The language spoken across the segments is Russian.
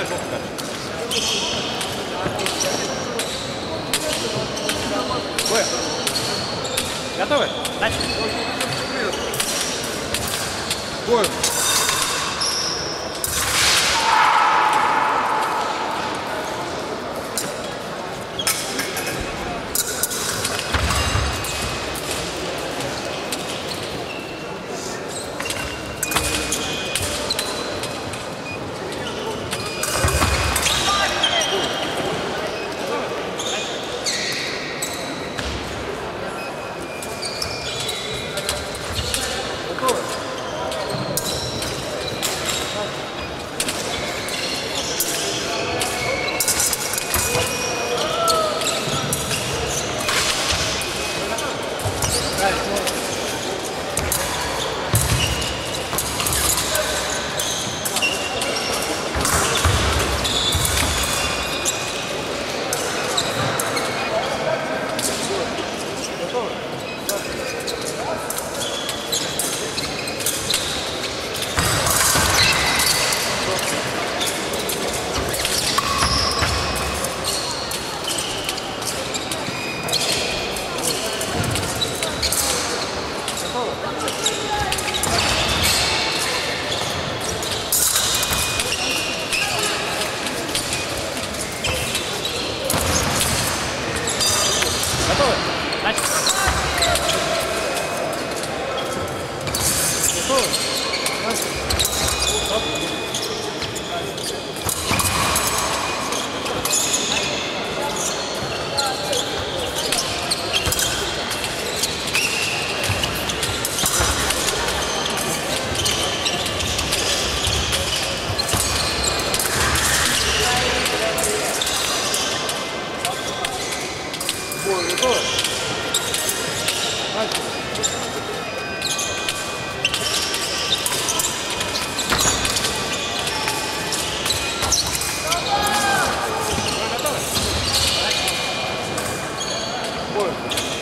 поставь жестко. Б. Готовы? Начали. Бой. Готовы? Начали. Готовы? Стоп. Бой, готовы? Начали. Бой.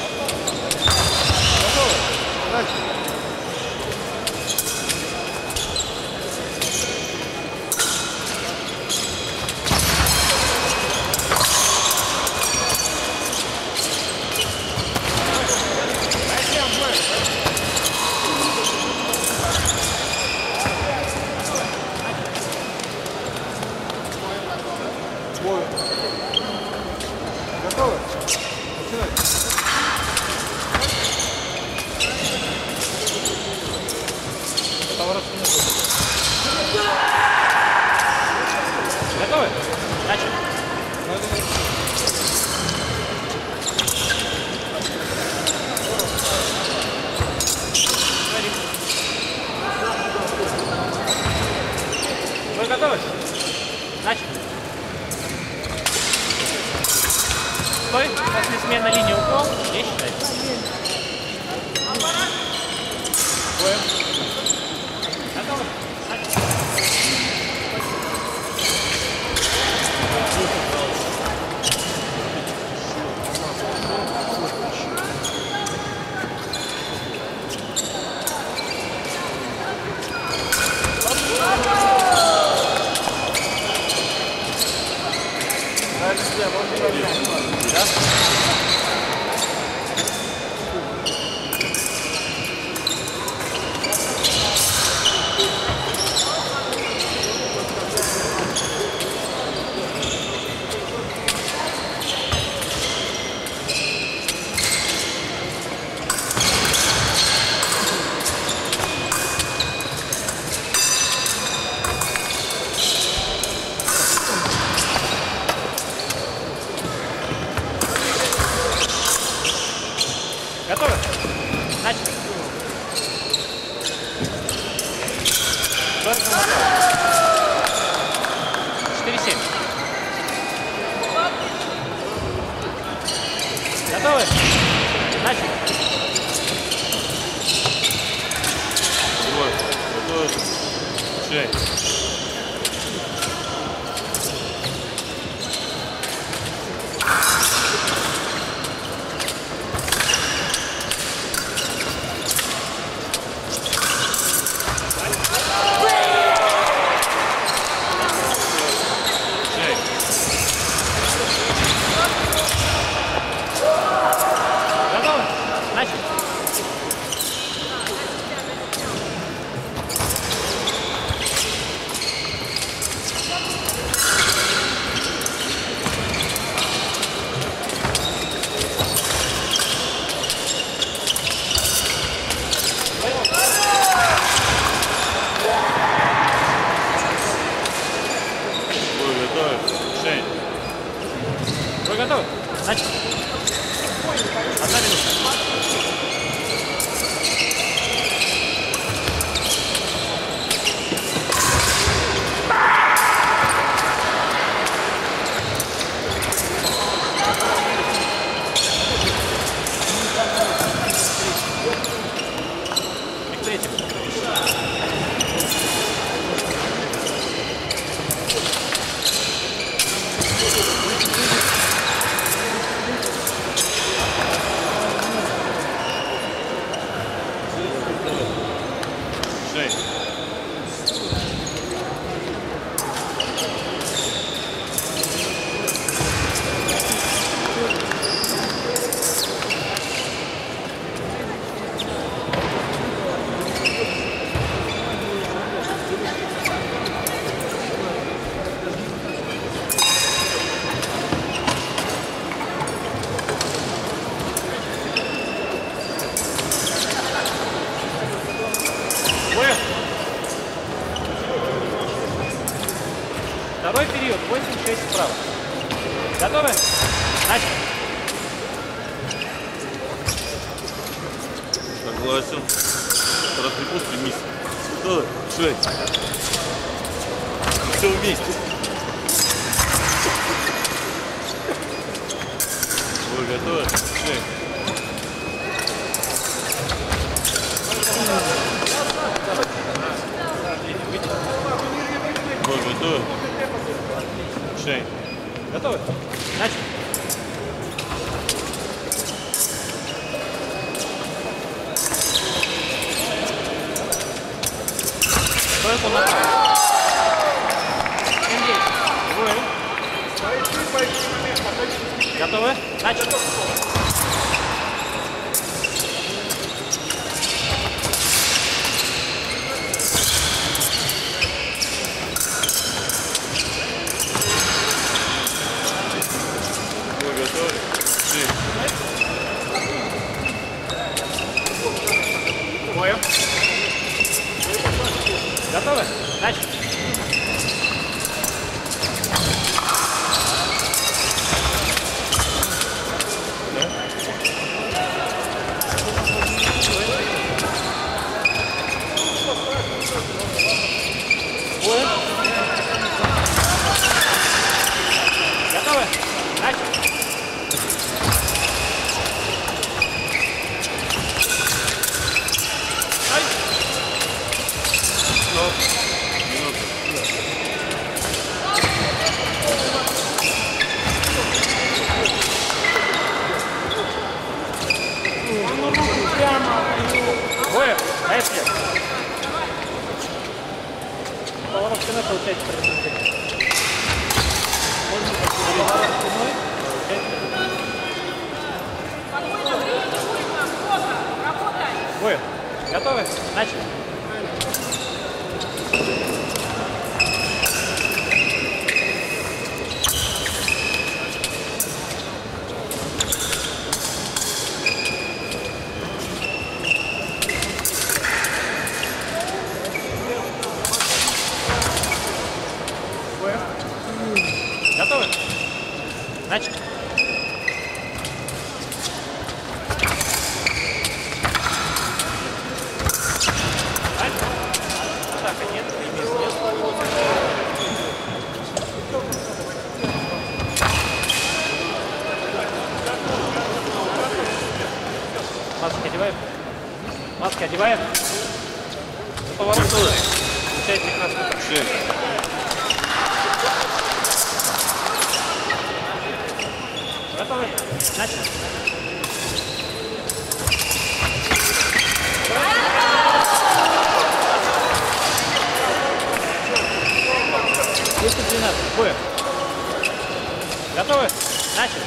Готовы? Начали. Бой. Готовы? Начинай. Поворот не будет. Готовы? Начали. Вы готовы? Начали. Стой, после смены линии укол, не считайте. Боем. Готовы? Да? 6. Вы готовы? Начали. 1 минута. 2-й период, 8-6 вправо. Готовы? Начали. Согласен. Разрепут стремись. 6. Все вместе. Вы готовы? 6. Вы готовы? 6. Готовы? Начали. Только направо. 7-9. Готовы? Начали. Готовы? Начали. Готовы? Начали. Боев, поехали. Поворот спиной получается предупреждение. Поворот спиной получается. Боев, готовы? Начали. Готовы? Начали. Атака нет, имеет нет. Маски одеваем. Маски одеваем. Поворот туда. Включайте красную. 6. Готовы? Начали. Выпуск 12. Боем. Готовы? Начали.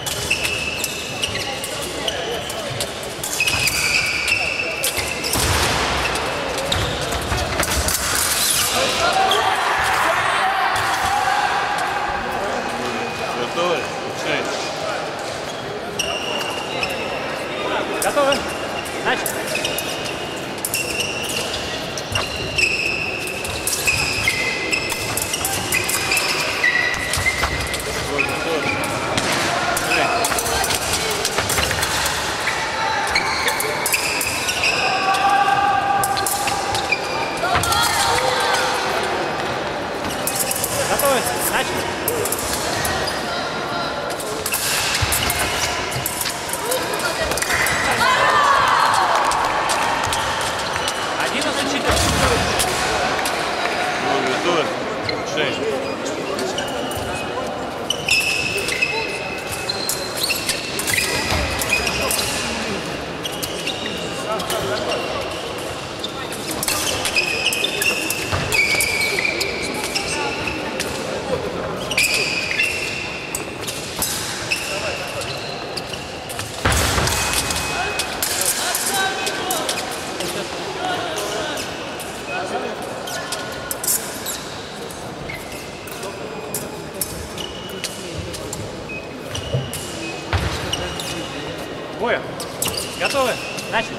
Готовы? 6. Готовы? Начали. Начали. Готовы? 6. Боя. Готовы? Начали.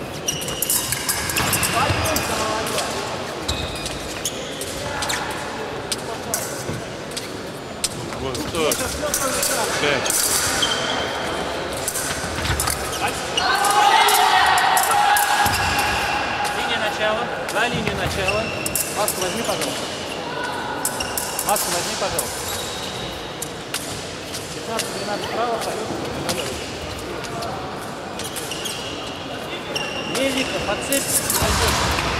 Готовы? 6. Линия начала. За линию начала. Маску возьми, пожалуйста. Маску возьми, пожалуйста. 15-13 вправо, поехали. Не видно, подцепь.